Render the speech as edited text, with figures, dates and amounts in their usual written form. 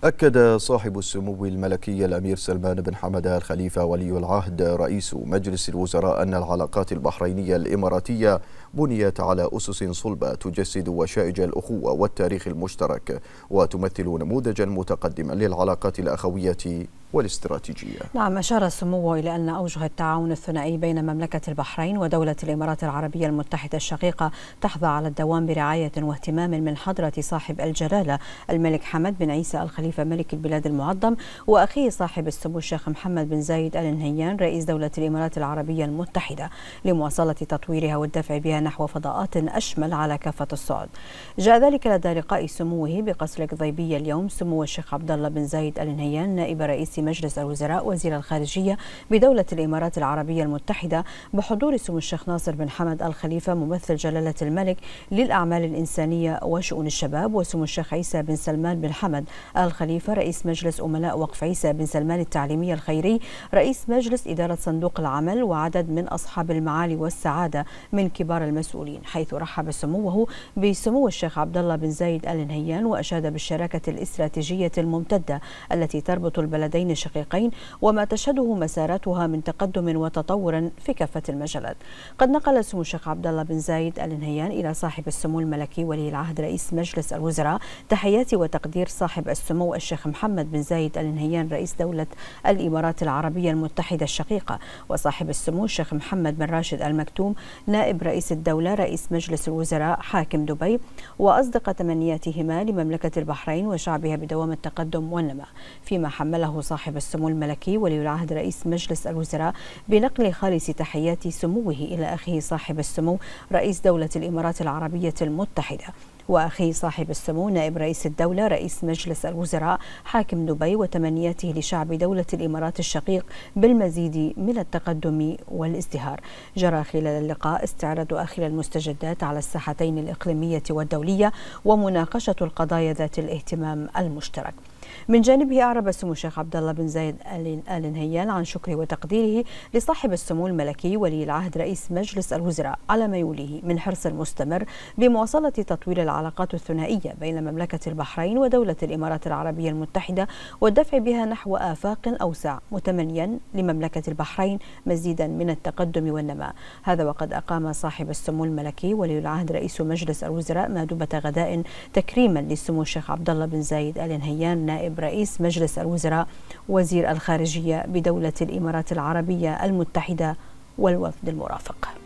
أكد صاحب السمو الملكي الأمير سلمان بن حمد آل خليفة ولي العهد رئيس مجلس الوزراء أن العلاقات البحرينية الإماراتية بنيت على أسس صلبة تجسد وشائج الأخوة والتاريخ المشترك، وتمثل نموذجا متقدما للعلاقات الأخوية والاستراتيجية. نعم، أشار السمو إلى أن أوجه التعاون الثنائي بين مملكة البحرين ودولة الإمارات العربية المتحدة الشقيقة تحظى على الدوام برعاية واهتمام من حضرة صاحب الجلالة الملك حمد بن عيسى آل خليفة ملك البلاد المعظم، وأخيه صاحب السمو الشيخ محمد بن زايد آل نهيان رئيس دولة الإمارات العربية المتحدة، لمواصلة تطويرها والدفع بها نحو فضاءات أشمل على كافة الصعد. جاء ذلك لدى لقاء سموه بقصر القضيبية اليوم سمو الشيخ عبد الله بن زايد آل نهيان نائب رئيس مجلس الوزراء وزير الخارجية بدولة الإمارات العربية المتحدة، بحضور سمو الشيخ ناصر بن حمد آل خليفة ممثل جلالة الملك للأعمال الإنسانية وشؤون الشباب، وسمو الشيخ عيسى بن سلمان بن حمد آل خليفة رئيس مجلس أمناء وقف عيسى بن سلمان التعليمي الخيري رئيس مجلس إدارة صندوق العمل، وعدد من أصحاب المعالي والسعادة من كبار المسؤولين، حيث رحب سموه بسمو الشيخ عبد الله بن زايد آل نهيان وأشاد بالشراكة الاستراتيجية الممتدة التي تربط البلدين الشقيقين وما تشهده مساراتها من تقدم وتطور في كافة المجالات. قد نقل سمو الشيخ عبد الله بن زايد آل نهيان إلى صاحب السمو الملكي ولي العهد رئيس مجلس الوزراء تحيات وتقدير صاحب السمو الشيخ محمد بن زايد آل نهيان رئيس دولة الإمارات العربية المتحدة الشقيقة، وصاحب السمو الشيخ محمد بن راشد آل مكتوم نائب رئيس الدولة رئيس مجلس الوزراء حاكم دبي، وأصدق تمنياتهما لمملكة البحرين وشعبها بدوام التقدم والنماء، فيما حمله صاحب السمو الملكي ولي العهد رئيس مجلس الوزراء بنقل خالص تحيات سموه إلى أخيه صاحب السمو رئيس دولة الإمارات العربية المتحدة، وأخي صاحب السمو نائب رئيس الدولة رئيس مجلس الوزراء حاكم دبي، وتمنياته لشعب دولة الإمارات الشقيق بالمزيد من التقدم والازدهار. جرى خلال اللقاء استعراض آخر المستجدات على الساحتين الإقليمية والدولية ومناقشة القضايا ذات الاهتمام المشترك. من جانبه أعرب سمو الشيخ عبد الله بن زايد آل نهيان عن شكره وتقديره لصاحب السمو الملكي ولي العهد رئيس مجلس الوزراء على ما يوليه من حرص مستمر بمواصلة تطوير العلاقات الثنائية بين مملكة البحرين ودولة الإمارات العربية المتحدة والدفع بها نحو آفاق أوسع، متمنيا لمملكة البحرين مزيدا من التقدم والنماء. هذا وقد أقام صاحب السمو الملكي ولي العهد رئيس مجلس الوزراء مأدبة غداء تكريما للسمو الشيخ عبد الله بن زايد آل نهيان نائب رئيس مجلس الوزراء وزير الخارجية بدولة الإمارات العربية المتحدة والوفد المرافق.